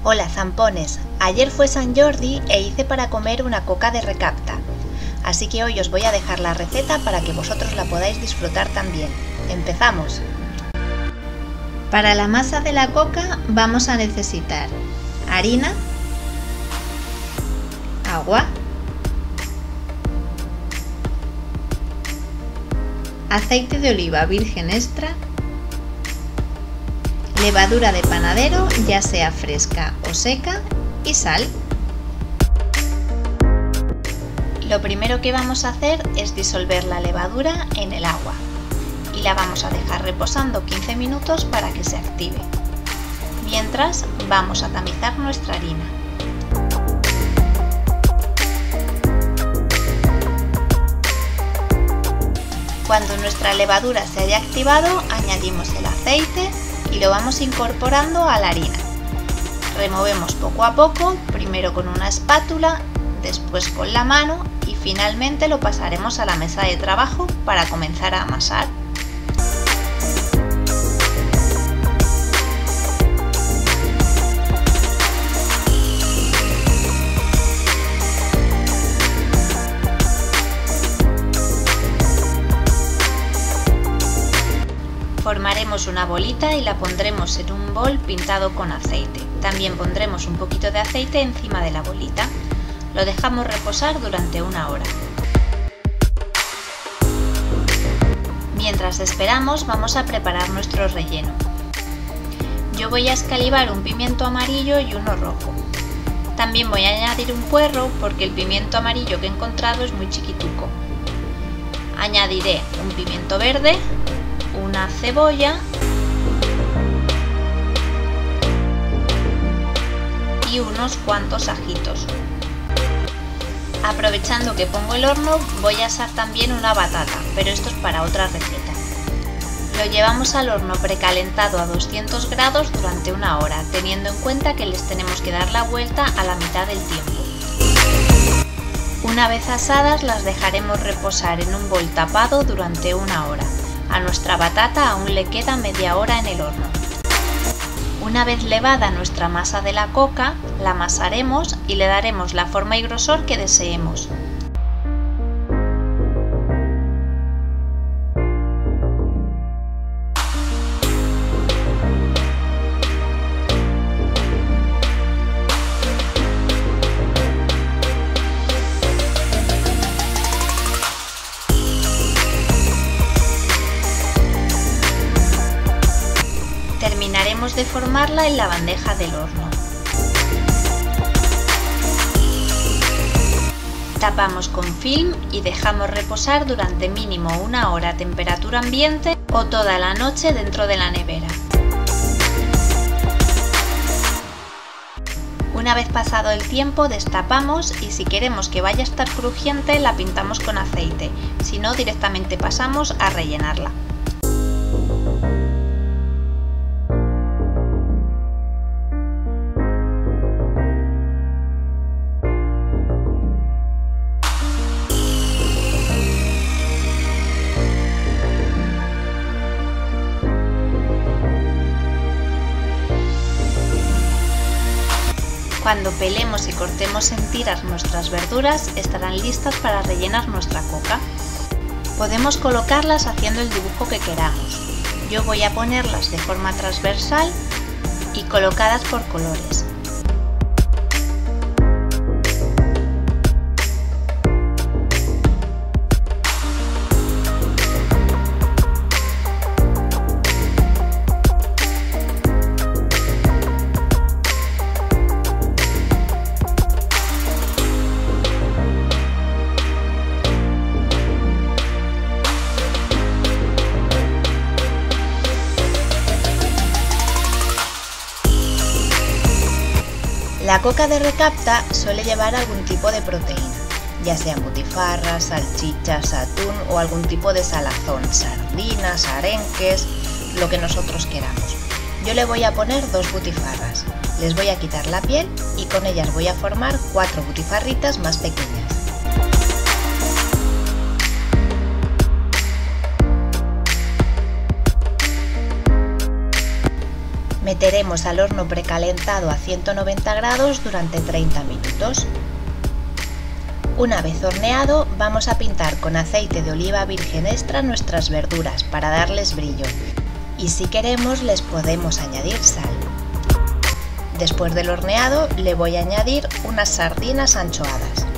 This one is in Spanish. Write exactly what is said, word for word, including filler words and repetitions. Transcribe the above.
Hola zampones, ayer fue San Jordi e hice para comer una coca de recapta, así que hoy os voy a dejar la receta para que vosotros la podáis disfrutar también. ¡Empezamos! Para la masa de la coca vamos a necesitar harina, agua, aceite de oliva virgen extra, levadura de panadero, ya sea fresca o seca, y sal. Lo primero que vamos a hacer es disolver la levadura en el agua y la vamos a dejar reposando quince minutos para que se active. Mientras vamos a tamizar nuestra harina. Cuando nuestra levadura se haya activado, añadimos el aceite y lo vamos incorporando a la harina. Removemos poco a poco, primero con una espátula, después con la mano y finalmente lo pasaremos a la mesa de trabajo para comenzar a amasar. Formaremos una bolita y la pondremos en un bol pintado con aceite. También pondremos un poquito de aceite encima de la bolita. Lo dejamos reposar durante una hora. Mientras esperamos, vamos a preparar nuestro relleno. Yo voy a escalivar un pimiento amarillo y uno rojo. También voy a añadir un puerro porque el pimiento amarillo que he encontrado es muy chiquituco. Añadiré un pimiento verde, una cebolla y unos cuantos ajitos. Aprovechando que pongo el horno, voy a asar también una batata, pero esto es para otra receta. Lo llevamos al horno precalentado a doscientos grados durante una hora, teniendo en cuenta que les tenemos que dar la vuelta a la mitad del tiempo. Una vez asadas, las dejaremos reposar en un bol tapado durante una hora. A nuestra batata aún le queda media hora en el horno. Una vez levada nuestra masa de la coca, la amasaremos y le daremos la forma y grosor que deseemos. Terminaremos de formarla en la bandeja del horno. Tapamos con film y dejamos reposar durante mínimo una hora a temperatura ambiente o toda la noche dentro de la nevera. Una vez pasado el tiempo, destapamos y si queremos que vaya a estar crujiente la pintamos con aceite, si no directamente pasamos a rellenarla. Cuando pelemos y cortemos en tiras nuestras verduras, estarán listas para rellenar nuestra coca. Podemos colocarlas haciendo el dibujo que queramos. Yo voy a ponerlas de forma transversal y colocadas por colores. La coca de recapta suele llevar algún tipo de proteína, ya sean butifarras, salchichas, atún o algún tipo de salazón, sardinas, arenques, lo que nosotros queramos. Yo le voy a poner dos butifarras, les voy a quitar la piel y con ellas voy a formar cuatro butifarritas más pequeñas. Meteremos al horno precalentado a ciento noventa grados durante treinta minutos. Una vez horneado, vamos a pintar con aceite de oliva virgen extra nuestras verduras para darles brillo, y si queremos les podemos añadir sal. Después del horneado le voy a añadir unas sardinas anchoadas.